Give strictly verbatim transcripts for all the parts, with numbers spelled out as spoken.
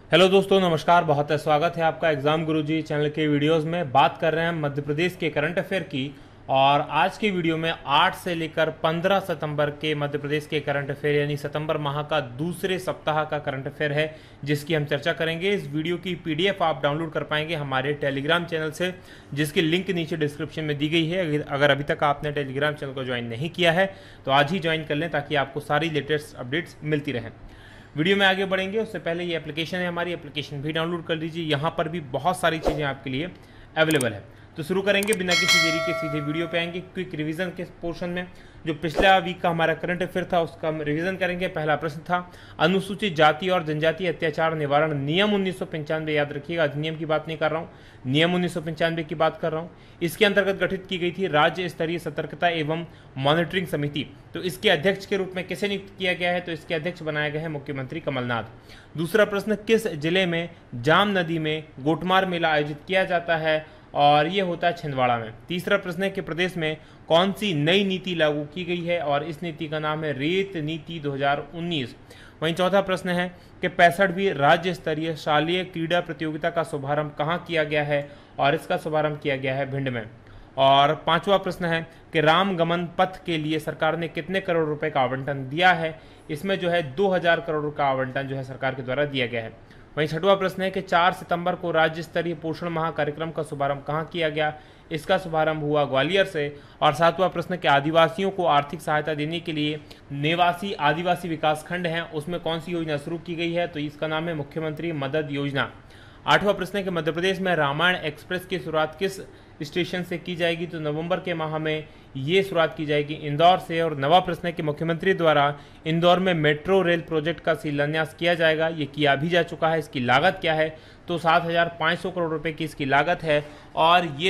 Hello दोस्तों, नमस्कार। बहुत स्वागत है आपका एग्जाम गुरुजी चैनल के वीडियोस में। बात कर रहे हैं मध्य प्रदेश के करंट अफेयर की। और आज की वीडियो में आठ से लेकर पंद्रह सितंबर के मध्य प्रदेश के करंट अफेयर यानी सितंबर माह का दूसरे सप्ताह का करंट अफेयर है, जिसकी हम चर्चा करेंगे। इस वीडियो की पीडीएफ आप डाउनलोड कर पाएंगे हमारे टेलीग्राम चैनल से, जिसकी लिंक नीचे डिस्क्रिप्शन में दी गई है। अगर अभी तक आपने टेलीग्राम चैनल को ज्वाइन नहीं किया है तो आज ही ज्वाइन कर लें, ताकि आपको सारी लेटेस्ट अपडेट्स मिलती रहें। वीडियो में आगे बढ़ेंगे उससे पहले ये एप्लीकेशन है हमारी, एप्लीकेशन भी डाउनलोड कर लीजिए। यहाँ पर भी बहुत सारी चीज़ें आपके लिए अवेलेबल है। तो शुरू करेंगे बिना किसी देरी के, सीधे वीडियो पे आएंगे। क्विक रिवीजन के पोर्शन में जो पिछला वीक का हमारा करंट अफेयर था उसका हम रिवीजन करेंगे। पहला प्रश्न था अनुसूचित जाति और जनजाति अत्याचार निवारण नियम उन्नीस सौ पंचानवे। याद रखिएगा, अधिनियम की बात नहीं कर रहा हूँ, नियम उन्नीस सौ पंचानवे की बात कर रहा हूँ। इसके अंतर्गत गठित की गई थी राज्य स्तरीय सतर्कता एवं मॉनिटरिंग समिति। तो इसके अध्यक्ष के रूप में किसे नियुक्त किया गया है? तो इसके अध्यक्ष बनाए गए हैं मुख्यमंत्री कमलनाथ। दूसरा प्रश्न, किस जिले में जाम नदी में गोटमार मेला आयोजित किया जाता है? और ये होता है छिंदवाड़ा में। तीसरा प्रश्न है कि प्रदेश में कौन सी नई नीति लागू की गई है? और इस नीति का नाम है रेत नीति दो हज़ार उन्नीस। वहीं चौथा प्रश्न है कि पैंसठवीं राज्य स्तरीय शालेय क्रीड़ा प्रतियोगिता का शुभारंभ कहाँ किया गया है? और इसका शुभारंभ किया गया है भिंड में। और पांचवा प्रश्न है कि राम गमन पथ के लिए सरकार ने कितने करोड़ रुपए का आवंटन दिया है? इसमें जो है दो हजार करोड़ का आवंटन जो है सरकार के द्वारा दिया गया है। वहीं छठवां प्रश्न है कि चार सितंबर को राज्य स्तरीय पोषण माह कार्यक्रम का शुभारंभ कहाँ किया गया? इसका शुभारंभ हुआ ग्वालियर से। और सातवां प्रश्न कि आदिवासियों को आर्थिक सहायता देने के लिए नेवासी आदिवासी विकास खंड हैं, उसमें कौन सी योजना शुरू की गई है? तो इसका नाम है मुख्यमंत्री मदद योजना। आठवां प्रश्न है कि मध्य प्रदेश में रामायण एक्सप्रेस की शुरुआत किस स्टेशन से की जाएगी? तो नवंबर के माह में ये शुरुआत की जाएगी इंदौर से। और नवा प्रश्न है कि मुख्यमंत्री द्वारा इंदौर में मेट्रो रेल प्रोजेक्ट का शिलान्यास किया जाएगा, ये किया भी जा चुका है। इसकी लागत क्या है? तो सात हजार पाँच सौ करोड़ रुपए की इसकी लागत है। और ये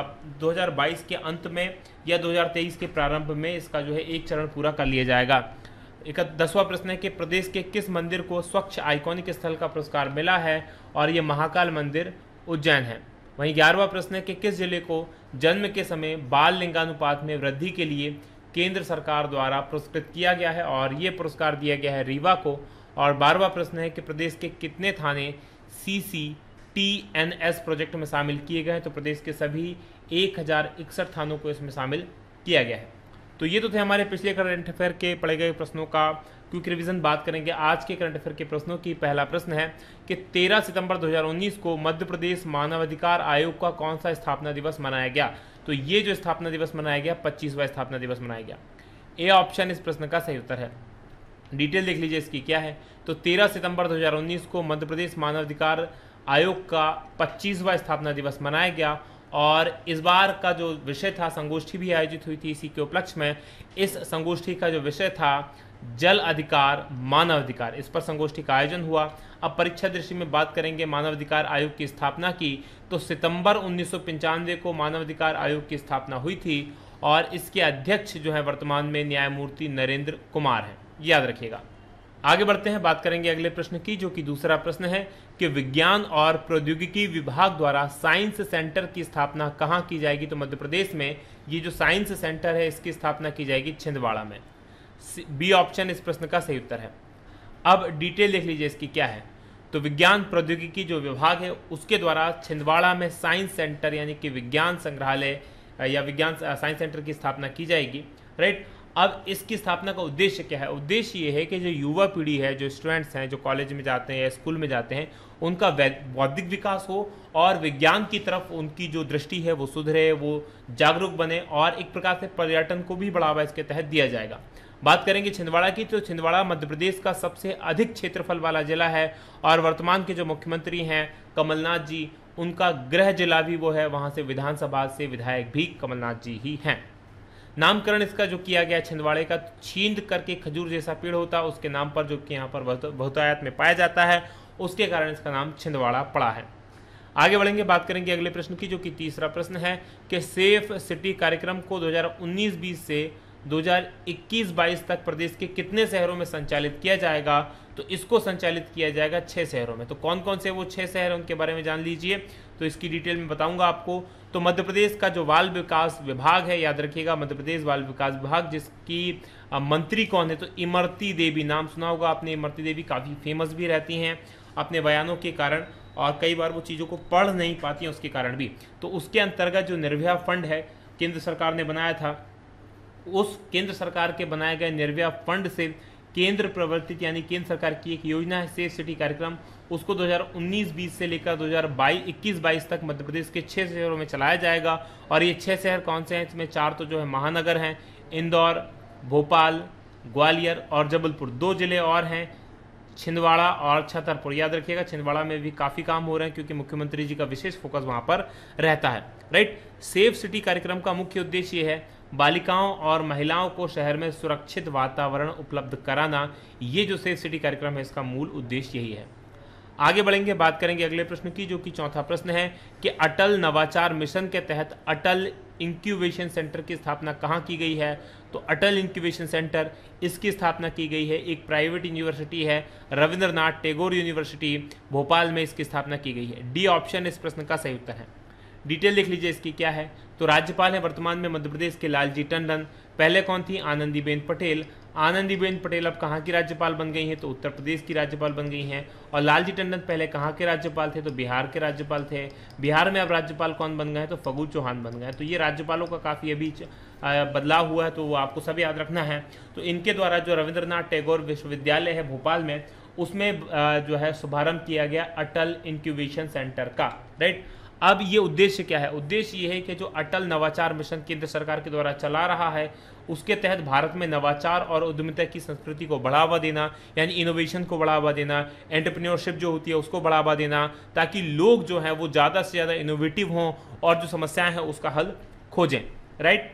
दो हज़ार बाईस के अंत में या दो हज़ार तेईस के प्रारंभ में इसका जो है एक चरण पूरा कर लिया जाएगा। एक दसवां प्रश्न है कि प्रदेश के किस मंदिर को स्वच्छ आइकॉनिक स्थल का पुरस्कार मिला है? और ये महाकाल मंदिर उज्जैन है। वहीं ग्यारहवां प्रश्न है कि किस जिले को जन्म के समय बाल लिंगानुपात में वृद्धि के लिए केंद्र सरकार द्वारा पुरस्कृत किया गया है? और ये पुरस्कार दिया गया है रीवा को। और बारहवां प्रश्न है कि प्रदेश के कितने थाने C C T N S project में शामिल किए गए हैं? तो प्रदेश के सभी एक हजार इकसठ थानों को इसमें शामिल किया गया है। तो ये तो थे हमारे पिछले करंट अफेयर के पढ़े गए प्रश्नों का क्विक रिवीजन। बात करेंगे आज के करंट अफेयर के प्रश्नों की। पहला प्रश्न है कि तेरह सितंबर दो हज़ार उन्नीस को मध्य प्रदेश मानवाधिकार आयोग का कौन सा स्थापना दिवस मनाया गया? तो ये जो स्थापना दिवस मनाया गया पच्चीसवां स्थापना दिवस मनाया गया। ए ऑप्शन इस प्रश्न का सही उत्तर है। डिटेल देख लीजिए इसकी क्या है। तो तेरह सितंबर दो हज़ार उन्नीस को मध्य प्रदेश मानवाधिकार आयोग का पच्चीसवां स्थापना दिवस मनाया गया। और इस बार का जो विषय था, संगोष्ठी भी आयोजित हुई थी इसी के उपलक्ष्य में। इस संगोष्ठी का जो विषय था जल अधिकार मानव अधिकार, इस पर संगोष्ठी का आयोजन हुआ। अब परीक्षा दृष्टि में बात करेंगे मानव अधिकार आयोग की स्थापना की। तो सितंबर उन्नीस सौ पंचानवे को मानव अधिकार आयोग की स्थापना हुई थी। और इसके अध्यक्ष जो है वर्तमान में न्यायमूर्ति नरेंद्र कुमार हैं, याद रखिएगा। आगे बढ़ते हैं, बात करेंगे अगले प्रश्न की, जो कि दूसरा प्रश्न है कि विज्ञान और प्रौद्योगिकी विभाग द्वारा साइंस सेंटर की स्थापना कहाँ की जाएगी? तो मध्य प्रदेश में ये जो साइंस सेंटर है इसकी स्थापना की जाएगी छिंदवाड़ा में। बी ऑप्शन इस प्रश्न का सही उत्तर है। अब डिटेल देख लीजिए इसकी क्या है। तो विज्ञान प्रौद्योगिकी जो विभाग है उसके द्वारा छिंदवाड़ा में साइंस सेंटर यानी कि विज्ञान संग्रहालय या विज्ञान साइंस सेंटर की स्थापना की जाएगी, राइट। अब इसकी स्थापना का उद्देश्य क्या है? उद्देश्य ये है कि जो युवा पीढ़ी है, जो स्टूडेंट्स हैं, जो कॉलेज में जाते हैं या स्कूल में जाते हैं, उनका बौद्धिक विकास हो और विज्ञान की तरफ उनकी जो दृष्टि है वो सुधरे, वो जागरूक बने। और एक प्रकार से पर्यटन को भी बढ़ावा इसके तहत दिया जाएगा। बात करेंगे छिंदवाड़ा की, तो छिंदवाड़ा मध्य प्रदेश का सबसे अधिक क्षेत्रफल वाला जिला है। और वर्तमान के जो मुख्यमंत्री हैं कमलनाथ जी, उनका गृह जिला भी वो है, वहाँ से विधानसभा से विधायक भी कमलनाथ जी ही हैं। नामकरण इसका जो किया गया छिंदवाड़े का, छींद करके खजूर जैसा पेड़ होता है उसके नाम पर, जो कि यहाँ पर बहुतायत में पाया जाता है, उसके कारण इसका नाम छिंदवाड़ा पड़ा है। आगे बढ़ेंगे, बात करेंगे अगले प्रश्न की, जो कि तीसरा प्रश्न है कि सेफ सिटी कार्यक्रम को दो हज़ार उन्नीस बीस से दो हज़ार इक्कीस बाईस तक प्रदेश के कितने शहरों में संचालित किया जाएगा? तो इसको संचालित किया जाएगा छह शहरों में। तो कौन कौन से वो छह शहर हैं उनके बारे में जान लीजिए। तो इसकी डिटेल में बताऊंगा आपको। तो मध्य प्रदेश का जो बाल विकास विभाग है, याद रखिएगा मध्य प्रदेश बाल विकास विभाग, जिसकी मंत्री कौन है? तो इमरती देवी, नाम सुना होगा आपने, इमरती देवी काफ़ी फेमस भी रहती हैं। अपने बयानों के कारण, और कई बार वो चीज़ों को पढ़ नहीं पाती हैं उसके कारण भी। तो उसके अंतर्गत जो निर्भया फंड है केंद्र सरकार ने बनाया था, उस केंद्र सरकार के बनाए गए निर्भया फंड से केंद्र प्रवर्तित यानी केंद्र सरकार की एक योजना है सेफ सिटी कार्यक्रम, उसको दो हज़ार उन्नीस बीस से लेकर दो हज़ार इक्कीस बाईस तक मध्य प्रदेश के छः शहरों में चलाया जाएगा। और ये छः शहर कौन से हैं? इसमें चार तो जो है महानगर हैं, इंदौर, भोपाल, ग्वालियर और जबलपुर। दो जिले और हैं, छिंदवाड़ा और छतरपुर। याद रखिएगा छिंदवाड़ा में भी काफ़ी काम हो रहे हैं क्योंकि मुख्यमंत्री जी का विशेष फोकस वहाँ पर रहता है। राइट, सेफ सिटी कार्यक्रम का मुख्य उद्देश्य ये है बालिकाओं और महिलाओं को शहर में सुरक्षित वातावरण उपलब्ध कराना। ये जो सेफ सिटी कार्यक्रम है इसका मूल उद्देश्य यही है। आगे बढ़ेंगे, बात करेंगे अगले प्रश्न की, जो कि चौथा प्रश्न है कि अटल नवाचार मिशन के तहत अटल इंक्यूबेशन सेंटर की स्थापना कहाँ की गई है? तो अटल इंक्यूबेशन सेंटर इसकी स्थापना की गई है, एक प्राइवेट यूनिवर्सिटी है, रविंद्रनाथ टैगोर यूनिवर्सिटी भोपाल में इसकी स्थापना की गई है। डी ऑप्शन इस प्रश्न का सही उत्तर है। डिटेल देख लीजिए इसकी क्या है। तो राज्यपाल है वर्तमान में मध्य प्रदेश के लालजी टंडन, पहले कौन थी? आनंदीबेन पटेल। आनंदीबेन पटेल अब कहाँ की राज्यपाल बन गई हैं? तो उत्तर प्रदेश की राज्यपाल बन गई हैं। और लालजी टंडन पहले कहाँ के राज्यपाल थे? तो बिहार के राज्यपाल थे। बिहार में अब राज्यपाल कौन बन गए हैं? तो फगू चौहान बन गए। तो ये राज्यपालों का काफ़ी अभी बदलाव हुआ है, तो वो आपको सब याद रखना है। तो इनके द्वारा जो रविंद्रनाथ टैगोर विश्वविद्यालय है भोपाल में, उसमें जो है शुभारंभ किया गया अटल इंक्यूबेशन सेंटर का। राइट, अब ये उद्देश्य क्या है? उद्देश्य ये है कि जो अटल नवाचार मिशन केंद्र सरकार के द्वारा चला रहा है, उसके तहत भारत में नवाचार और उद्यमिता की संस्कृति को बढ़ावा देना, यानी इनोवेशन को बढ़ावा देना, एंटरप्रेन्योरशिप जो होती है उसको बढ़ावा देना, ताकि लोग जो हैं वो ज़्यादा से ज़्यादा इनोवेटिव हों और जो समस्याएं हैं उसका हल खोजें। राइट,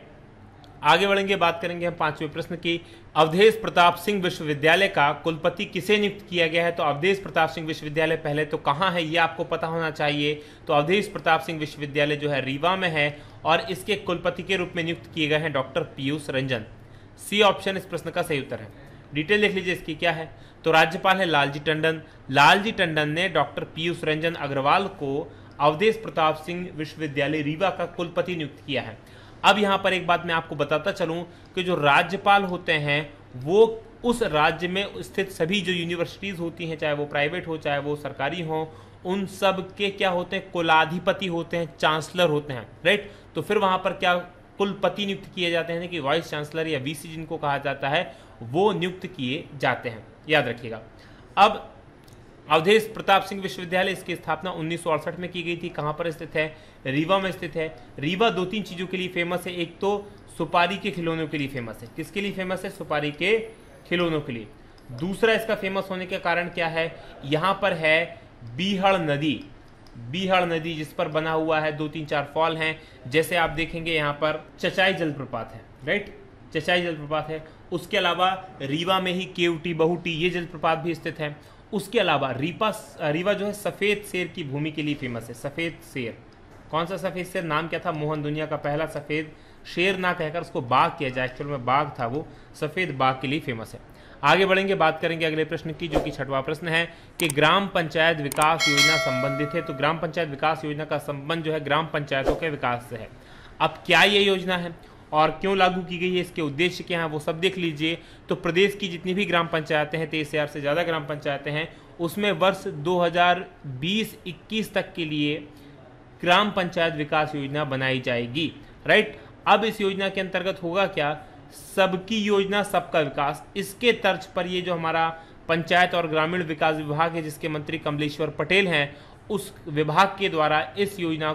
आगे बढ़ेंगे, बात करेंगे हम पांचवें प्रश्न की। अवधेश प्रताप सिंह विश्वविद्यालय का कुलपति किसे नियुक्त किया गया है? तो अवधेश प्रताप सिंह विश्वविद्यालय पहले तो कहाँ है ये आपको पता होना चाहिए। तो अवधेश प्रताप सिंह विश्वविद्यालय जो है रीवा में है और इसके कुलपति के रूप में नियुक्त किए गए हैं doctor Piyush Ranjan. C option इस प्रश्न का सही उत्तर है। डिटेल देख लीजिए इसकी क्या है। तो राज्यपाल है लालजी टंडन। लालजी टंडन ने डॉक्टर पीयूष रंजन अग्रवाल को अवधेश प्रताप सिंह विश्वविद्यालय रीवा का कुलपति नियुक्त किया है। अब यहाँ पर एक बात मैं आपको बताता चलूँ कि जो राज्यपाल होते हैं वो उस राज्य में स्थित सभी जो यूनिवर्सिटीज़ होती हैं, चाहे वो प्राइवेट हो चाहे वो सरकारी हो, उन सब के क्या होते हैं? कुलाधिपति होते हैं, चांसलर होते हैं। राइट, तो फिर वहाँ पर क्या कुलपति नियुक्त किए जाते हैं कि वाइस चांसलर या वीसी जिनको कहा जाता है वो नियुक्त किए जाते हैं, याद रखिएगा। अब अवधेश प्रताप सिंह विश्वविद्यालय, इसकी स्थापना उन्नीस सौ अड़सठ में की गई थी। कहाँ पर स्थित है? रीवा में स्थित है। रीवा दो तीन चीज़ों के लिए फेमस है। एक तो सुपारी के खिलौनों के लिए फेमस है। किसके लिए फेमस है? सुपारी के खिलौनों के लिए। दूसरा इसका फेमस होने का कारण क्या है? यहाँ पर है बीहड़ नदी। बीहड़ नदी जिस पर बना हुआ है दो तीन चार फॉल हैं, जैसे आप देखेंगे यहाँ पर चचाई जलप्रपात है। राइट, चचाई जलप्रपात है। उसके अलावा रीवा में ही केवटी बहुटी ये जलप्रपात भी स्थित है। उसके अलावा रीवा रीवा जो है सफ़ेद शेर की भूमि के लिए फेमस है। सफ़ेद शेर, कौन सा सफ़ेद शेर? नाम क्या था? मोहन, दुनिया का पहला सफ़ेद शेर ना कहकर उसको बाघ किया जाए, एक्चुअल में बाघ था वो, सफ़ेद बाघ के लिए फेमस है। आगे बढ़ेंगे, बात करेंगे अगले प्रश्न की, जो कि छठवां प्रश्न है कि ग्राम पंचायत विकास योजना संबंधित है। तो ग्राम पंचायत विकास योजना का संबंध जो है ग्राम पंचायतों के विकास से है। अब क्या ये योजना है और क्यों लागू की गई है, इसके उद्देश्य क्या है, वो सब देख लीजिए। तो प्रदेश की जितनी भी ग्राम पंचायतें हैं, तेईस हजार से ज़्यादा ग्राम पंचायतें हैं, उसमें वर्ष दो हज़ार बीस इक्कीस तक के लिए ग्राम पंचायत विकास योजना बनाई जाएगी। राइट, अब इस योजना के अंतर्गत होगा क्या? सबकी योजना सबका विकास। इसके तर्ज पर ये जो हमारा पंचायत और ग्रामीण विकास विभाग है, जिसके मंत्री कमलेश्वर पटेल हैं, उस विभाग के द्वारा इस योजना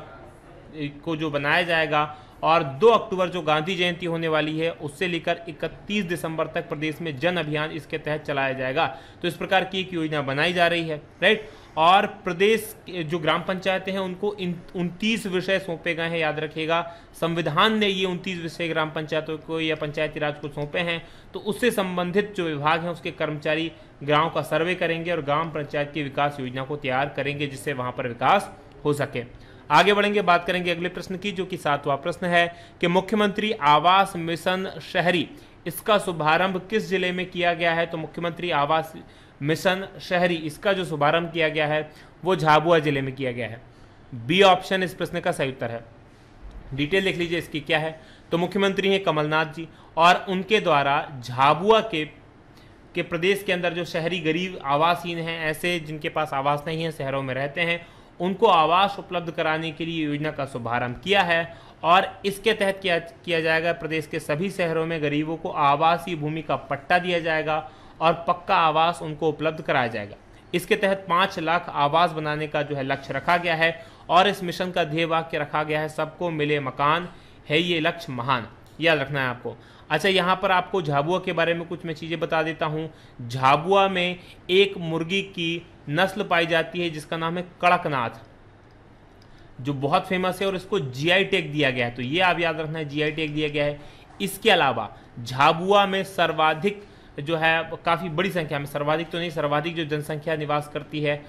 को जो बनाया जाएगा और दो अक्टूबर जो गांधी जयंती होने वाली है उससे लेकर इकतीस दिसंबर तक प्रदेश में जन अभियान इसके तहत चलाया जाएगा। तो इस प्रकार की एक योजना बनाई जा रही है। राइट, और प्रदेश जो ग्राम पंचायतें हैं उनको उनतीस विषय सौंपे गए हैं, याद रखिएगा। संविधान ने ये उनतीस विषय ग्राम पंचायतों को या पंचायती राज को सौंपे हैं। तो उससे संबंधित जो विभाग हैं उसके कर्मचारी गाँव का सर्वे करेंगे और ग्राम पंचायत की विकास योजना को तैयार करेंगे जिससे वहाँ पर विकास हो सके। आगे बढ़ेंगे, बात करेंगे अगले प्रश्न की, जो कि सातवां प्रश्न है कि मुख्यमंत्री आवास मिशन शहरी, इसका शुभारंभ किस जिले में किया गया है? तो मुख्यमंत्री आवास मिशन शहरी, इसका जो शुभारंभ किया गया है वो झाबुआ जिले में किया गया है। बी ऑप्शन इस प्रश्न का सही उत्तर है। डिटेल देख लीजिए इसकी क्या है। तो मुख्यमंत्री हैं कमलनाथ जी और उनके द्वारा झाबुआ के कि प्रदेश के अंदर जो शहरी गरीब आवासहीन हैं, ऐसे जिनके पास आवास नहीं है, शहरों में रहते हैं, उनको आवास उपलब्ध कराने के लिए योजना का शुभारंभ किया है और इसके तहत किया किया जाएगा प्रदेश के सभी शहरों में गरीबों को आवासीय भूमि का पट्टा दिया जाएगा और पक्का आवास उनको उपलब्ध कराया जाएगा। इसके तहत पाँच लाख आवास बनाने का जो है लक्ष्य रखा गया है और इस मिशन का ध्येय वाक्य रखा गया है, सबको मिले मकान, है ये लक्ष्य महान। याद रखना है आपको। अच्छा, यहाँ पर आपको झाबुआ के बारे में कुछ मैं चीज़ें बता देता हूँ। झाबुआ में एक मुर्गी की नस्ल पाई जाती है जिसका नाम है कड़कनाथ, जो बहुत फेमस है और इसको जीआई टैग दिया गया है, तो ये आप याद रखना है, जीआई टैग दिया गया है। इसके अलावा झाबुआ में सर्वाधिक जो है, काफ़ी बड़ी संख्या में, सर्वाधिक तो नहीं, सर्वाधिक जो जनसंख्या निवास करती है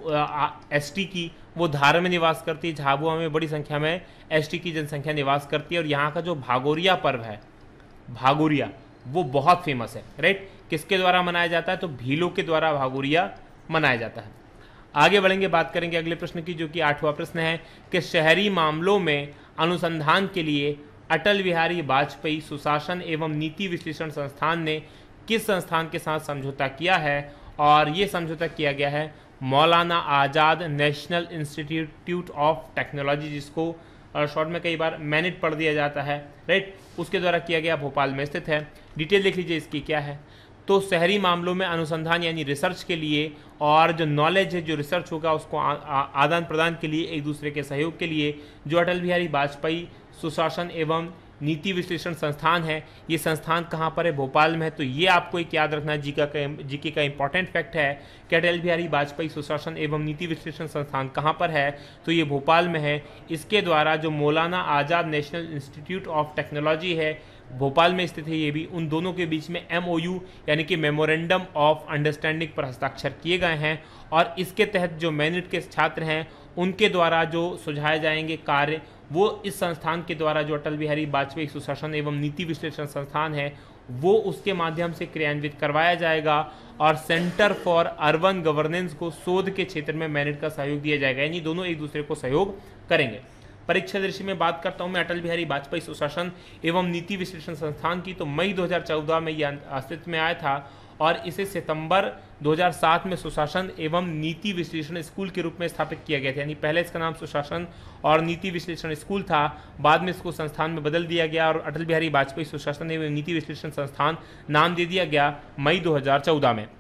एसटी की, वो धार में निवास करती है। झाबुआ में बड़ी संख्या में एसटी की जनसंख्या निवास करती है और यहाँ का जो भागोरिया पर्व है, भागोरिया, वो बहुत फेमस है। राइट, किसके द्वारा मनाया जाता है? तो भीलों के द्वारा भागोरिया मनाया जाता है। आगे बढ़ेंगे, बात करेंगे अगले प्रश्न की, जो कि आठवां प्रश्न है कि शहरी मामलों में अनुसंधान के लिए अटल बिहारी वाजपेयी सुशासन एवं नीति विश्लेषण संस्थान ने किस संस्थान के साथ समझौता किया है? और ये समझौता किया गया है Maulana Azad national institute of technology, जिसको शॉर्ट में कई बार मैनिट पढ़ दिया जाता है। राइट, उसके द्वारा किया गया, भोपाल में स्थित है। डिटेल देख लीजिए इसकी क्या है। तो शहरी मामलों में अनुसंधान यानी रिसर्च के लिए और जो नॉलेज है, जो रिसर्च होगा, उसको आदान प्रदान के लिए, एक दूसरे के सहयोग के लिए जो अटल बिहारी वाजपेयी सुशासन एवं नीति विश्लेषण संस्थान है, ये संस्थान कहाँ पर है? भोपाल में है। तो ये आपको एक याद रखना है, जी का जीके का इंपॉर्टेंट फैक्ट है कि अटल बिहारी वाजपेयी सुशासन एवं नीति विश्लेषण संस्थान कहाँ पर है? तो ये भोपाल में है। इसके द्वारा जो Maulana Azad national institute of technology है, भोपाल में स्थित है, ये भी, उन दोनों के बीच में एमओयू यानी कि मेमोरेंडम ऑफ अंडरस्टैंडिंग पर हस्ताक्षर किए गए हैं और इसके तहत जो मैनिट के छात्र हैं उनके द्वारा जो सुझाए जाएंगे कार्य, वो इस संस्थान के द्वारा, जो अटल बिहारी वाजपेयी सुशासन एवं नीति विश्लेषण संस्थान है, वो उसके माध्यम से क्रियान्वित करवाया जाएगा और सेंटर फॉर अर्बन गवर्नेंस को शोध के क्षेत्र में मैनिट का सहयोग दिया जाएगा, यानी दोनों एक दूसरे को सहयोग करेंगे। परीक्षा दृष्टि में बात करता हूं मैं अटल बिहारी वाजपेयी सुशासन एवं नीति विश्लेषण संस्थान की, तो मई दो हज़ार चौदह में यह अस्तित्व में आया था और इसे सितंबर दो हज़ार सात में सुशासन एवं नीति विश्लेषण स्कूल के रूप में स्थापित किया गया था। यानी पहले इसका नाम सुशासन और नीति विश्लेषण स्कूल था, बाद में इसको संस्थान में बदल दिया गया और अटल बिहारी वाजपेयी सुशासन एवं नीति विश्लेषण संस्थान नाम दे दिया गया मई दो हज़ार चौदह में।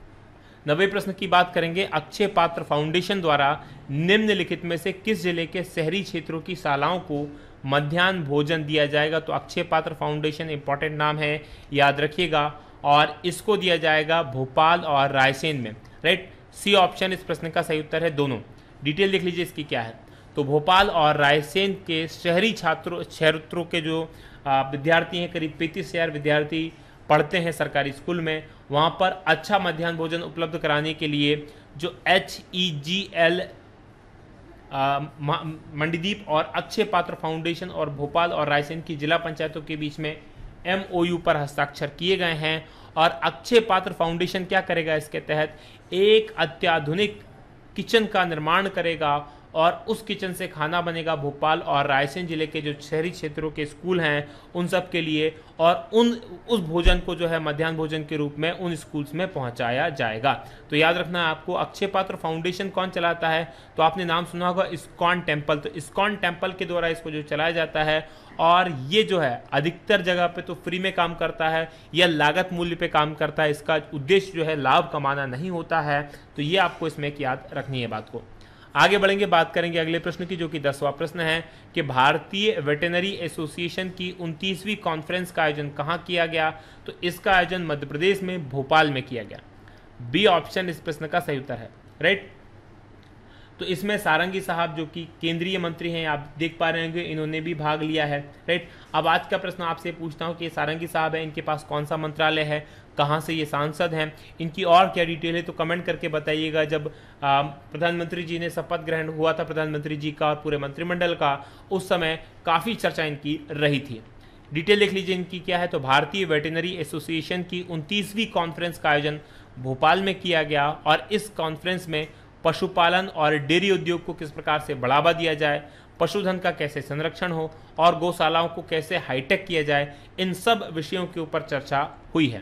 नब्बे प्रश्न की बात करेंगे। अक्षय पात्र फाउंडेशन द्वारा निम्नलिखित में से किस जिले के शहरी क्षेत्रों की शालाओं को मध्याह्न भोजन दिया जाएगा? तो अक्षय पात्र फाउंडेशन इंपॉर्टेंट नाम है, याद रखिएगा, और इसको दिया जाएगा भोपाल और रायसेन में। राइट, सी ऑप्शन इस प्रश्न का सही उत्तर है, दोनों। डिटेल देख लीजिए इसकी क्या है। तो भोपाल और रायसेन के शहरी छात्रों क्षेत्रों के जो विद्यार्थी हैं, करीब पैंतीस हजार विद्यार्थी पढ़ते हैं सरकारी स्कूल में, वहाँ पर अच्छा मध्याह्न भोजन उपलब्ध कराने के लिए जो H E G L Mandideep और अक्षय पात्र फाउंडेशन और भोपाल और रायसेन की जिला पंचायतों के बीच में एमओयू पर हस्ताक्षर किए गए हैं। और अक्षय पात्र फाउंडेशन क्या करेगा? इसके तहत एक अत्याधुनिक किचन का निर्माण करेगा और उस किचन से खाना बनेगा भोपाल और रायसेन जिले के जो शहरी क्षेत्रों के स्कूल हैं उन सब के लिए, और उन उस भोजन को जो है मध्याह्न भोजन के रूप में उन स्कूल्स में पहुंचाया जाएगा। तो याद रखना है आपको, अक्षय पात्र फाउंडेशन कौन चलाता है? तो आपने नाम सुना होगा इस्कॉन टेम्पल। तो इस्कॉन टेम्पल के द्वारा इसको जो चलाया जाता है, और ये जो है अधिकतर जगह पे तो फ्री में काम करता है या लागत मूल्य पे काम करता है। इसका उद्देश्य जो है लाभ कमाना नहीं होता है। तो ये आपको इसमें एक याद रखनी है बात को। आगे बढ़ेंगे, बात करेंगे अगले प्रश्न की, जो कि दसवां प्रश्न है कि भारतीय वेटेनरी एसोसिएशन की उनतीसवीं कॉन्फ्रेंस का आयोजन कहाँ किया गया? तो इसका आयोजन मध्य प्रदेश में भोपाल में किया गया। बी ऑप्शन इस प्रश्न का सही उत्तर है। राइट, तो इसमें सारंगी साहब जो कि केंद्रीय मंत्री हैं, आप देख पा रहे होंगे, इन्होंने भी भाग लिया है। राइट, अब आज का प्रश्न आपसे पूछता हूं कि सारंगी साहब है, इनके पास कौन सा मंत्रालय है, कहां से ये सांसद हैं, इनकी और क्या डिटेल है, तो कमेंट करके बताइएगा। जब प्रधानमंत्री जी ने शपथ ग्रहण हुआ था प्रधानमंत्री जी का और पूरे मंत्रिमंडल का, उस समय काफ़ी चर्चा इनकी रही थी। डिटेल देख लीजिए इनकी क्या है। तो भारतीय वेटेनरी एसोसिएशन की उनतीसवीं कॉन्फ्रेंस का आयोजन भोपाल में किया गया और इस कॉन्फ्रेंस में पशुपालन और डेयरी उद्योग को किस प्रकार से बढ़ावा दिया जाए, पशुधन का कैसे संरक्षण हो और गौशालाओं को कैसे हाईटेक किया जाए, इन सब विषयों के ऊपर चर्चा हुई है।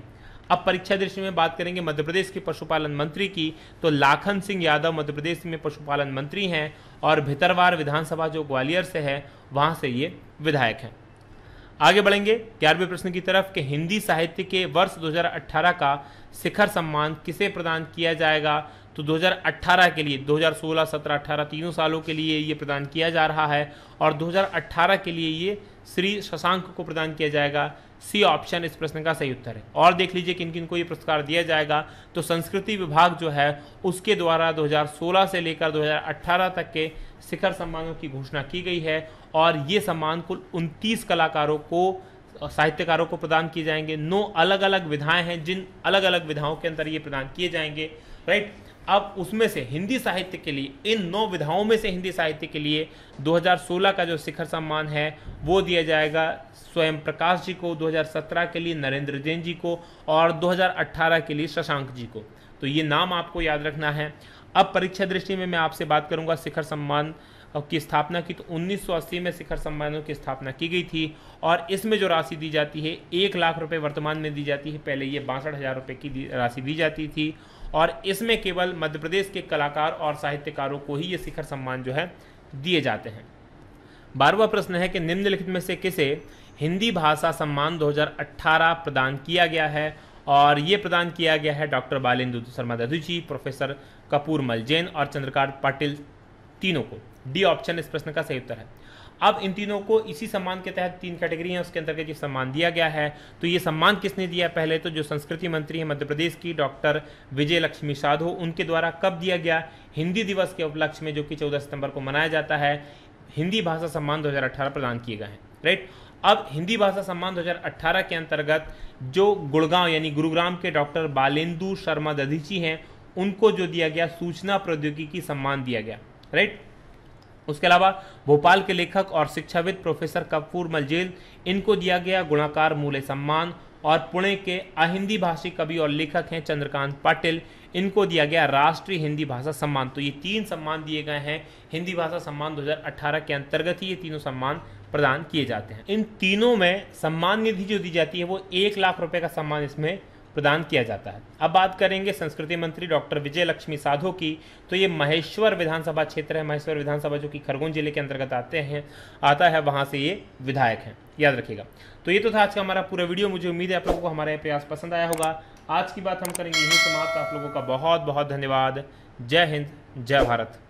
अब परीक्षा दृष्टि में बात करेंगे मध्य प्रदेश के पशुपालन मंत्री की, तो लाखन सिंह यादव मध्य प्रदेश में पशुपालन मंत्री हैं और भितरवार विधानसभा जो ग्वालियर से है वहां से ये विधायक हैं। आगे बढ़ेंगे ग्यारहवें प्रश्न की तरफ कि हिंदी साहित्य के वर्ष दो हज़ार अठारह का शिखर सम्मान किसे प्रदान किया जाएगा। तो दो हज़ार अठारह के लिए दो हज़ार सोलह, सत्रह, अठारह तीनों सालों के लिए ये प्रदान किया जा रहा है और दो हज़ार अठारह के लिए ये श्री शशांक को प्रदान किया जाएगा। सी ऑप्शन इस प्रश्न का सही उत्तर है। और देख लीजिए किन किन को ये पुरस्कार दिया जाएगा। तो संस्कृति विभाग जो है उसके द्वारा दो हज़ार सोलह से लेकर दो हज़ार अठारह तक के शिखर सम्मानों की घोषणा की गई है और ये सम्मान कुल उनतीस कलाकारों को, साहित्यकारों को प्रदान किए जाएंगे। नौ अलग अलग विधाएं हैं जिन अलग अलग विधाओं के अंदर ये प्रदान किए जाएंगे, राइट। अब उसमें से हिंदी साहित्य के लिए, इन नौ विधाओं में से हिंदी साहित्य के लिए दो हज़ार सोलह का जो शिखर सम्मान है वो दिया जाएगा स्वयं प्रकाश जी को, दो हज़ार सत्रह के लिए नरेंद्र जैन जी को और दो हज़ार अठारह के लिए शशांक जी को। तो ये नाम आपको याद रखना है। अब परीक्षा दृष्टि में मैं आपसे बात करूंगा शिखर सम्मान की स्थापना की। तो उन्नीस सौ अस्सी में शिखर सम्मानों की स्थापना की गई थी और इसमें जो राशि दी जाती है एक लाख रुपए वर्तमान में दी जाती है। पहले ये बासठ हज़ार रुपये की राशि दी जाती थी और इसमें केवल मध्य प्रदेश के कलाकार और साहित्यकारों को ही ये शिखर सम्मान जो है दिए जाते हैं। बारहवां प्रश्न है कि निम्नलिखित में से किसे हिंदी भाषा सम्मान दो हज़ार अठारह प्रदान किया गया है। और ये प्रदान किया गया है डॉक्टर बालेंदु शर्मा दधीची, प्रोफेसर कपूर मल जैन और चंद्रकांत पाटिल, तीनों को। डी ऑप्शन इस प्रश्न का सही उत्तर है। अब इन तीनों को इसी सम्मान के तहत तीन कैटेगरी हैं उसके अंतर्गत ये सम्मान दिया गया है। तो ये सम्मान किसने दिया, पहले तो जो संस्कृति मंत्री है मध्य प्रदेश की डॉक्टर विजय लक्ष्मी साधो, उनके द्वारा कब दिया गया, हिंदी दिवस के उपलक्ष्य में जो कि चौदह सितंबर को मनाया जाता है। हिंदी भाषा सम्मान दो हज़ार अठारह प्रदान किए गए हैं, राइट। अब हिंदी भाषा सम्मान दो हज़ार अठारह के अंतर्गत जो गुड़गांव यानी गुरुग्राम के डॉक्टर बालेंदु शर्मा दधीची हैं उनको जो दिया गया सूचना प्रौद्योगिकी सम्मान दिया गया, राइट। उसके अलावा भोपाल के लेखक और शिक्षाविद प्रोफेसर कपूर मलजेल, इनको दिया गया गुणाकार मूल्य सम्मान। और पुणे के अहिंदी भाषी कवि और लेखक हैं चंद्रकांत पाटिल, इनको दिया गया राष्ट्रीय हिंदी भाषा सम्मान। तो ये तीन सम्मान दिए गए हैं हिंदी भाषा सम्मान दो हज़ार अठारह के अंतर्गत ही ये तीनों सम्मान प्रदान किए जाते हैं। इन तीनों में सम्मान निधि जो दी जाती है वो एक लाख रुपए का सम्मान इसमें प्रदान किया जाता है। अब बात करेंगे संस्कृति मंत्री डॉक्टर विजय लक्ष्मी साधो की। तो ये महेश्वर विधानसभा क्षेत्र है, महेश्वर विधानसभा जो कि खरगोन जिले के अंतर्गत आते हैं आता है, वहां से ये विधायक हैं, याद रखिएगा। तो ये तो था आज का हमारा पूरा वीडियो। मुझे उम्मीद है आप लोगों को हमारा ये प्रयास पसंद आया होगा। आज की बात हम करेंगे यही समाप्त। आप लोगों का बहुत बहुत धन्यवाद। जय हिंद, जय भारत।